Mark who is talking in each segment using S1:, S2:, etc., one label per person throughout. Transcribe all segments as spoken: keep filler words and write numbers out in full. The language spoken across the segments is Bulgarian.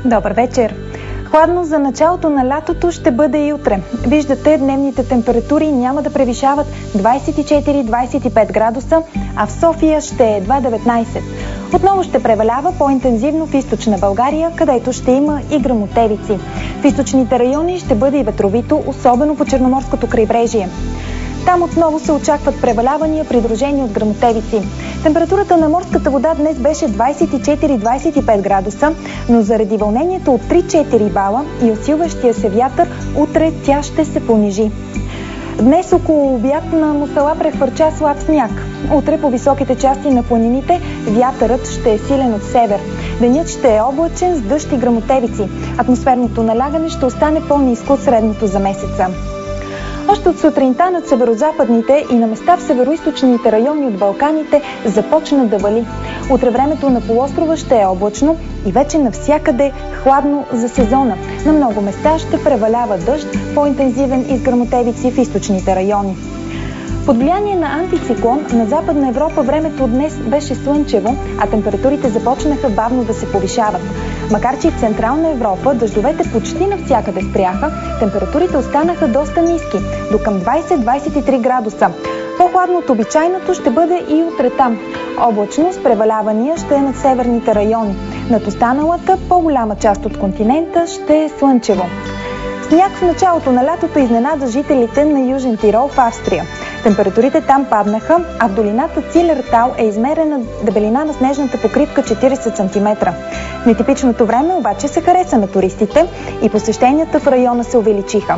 S1: Добър вечер! Хладно за началото на лятото ще бъде и утре. Виждате, дневните температури няма да превишават двадесет и четири до двадесет и пет градуса, а в София ще е едва деветнадесет. Отново ще превалява по-интензивно в източна България, където ще има и гръмотевици. В източните райони ще бъде и ветровито, особено по Черноморското крайбрежие. Там отново се очакват превалявания, придружени от гръмотевици. Температурата на морската вода днес беше двадесет и четири до двадесет и пет градуса, но заради вълнението от три-четири бала и усилващия се вятър, утре тя ще се понижи. Днес около обяд на Мусала прехвърча слаб сняг. Утре по високите части на планините вятърът ще е силен от север. Денят ще е облачен с дъжд и гръмотевици. Атмосферното налягане ще остане по-ниско от средното за месеца. Още от сутринта над северозападните и на места в североизточните райони от Балканите започна да вали. Утре времето на полуострова ще е облачно и вече навсякъде хладно за сезона. На много места ще превалява дъжд, по-интензивен и с гръмотевици в източните райони. Под влияние на антициклон на Западна Европа времето днес беше слънчево, а температурите започнаха бавно да се повишават. Макар че и в Централна Европа дъждовете почти навсякъде спряха, температурите останаха доста ниски, до към двадесет до двадесет и три градуса. По-хладно от обичайното ще бъде и утре там. Облачно с превалявания ще е над северните райони. Над останалата, по-голяма част от континента ще е слънчево. Сняг в началото на лятото изненада жителите на Южен Тирол в Австрия. Температурите там паднаха, а в долината Цилертал е измерена дебелина на снежната покривка четиридесет сантиметра. Нетипичното време обаче се хареса на туристите и посещенията в района се увеличиха.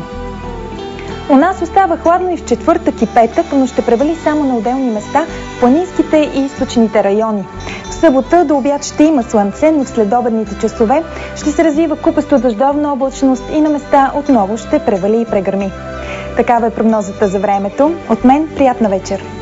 S1: У нас остава хладно и в четвъртък и петък, но ще превали само на отделни места в планинските и източните райони. В събота до обяд ще има слънце, но в следобедните часове ще се развива купесто дъждовна облачност и на места отново ще превали и прегърми. Такава е прогнозата за времето. От мен приятна вечер!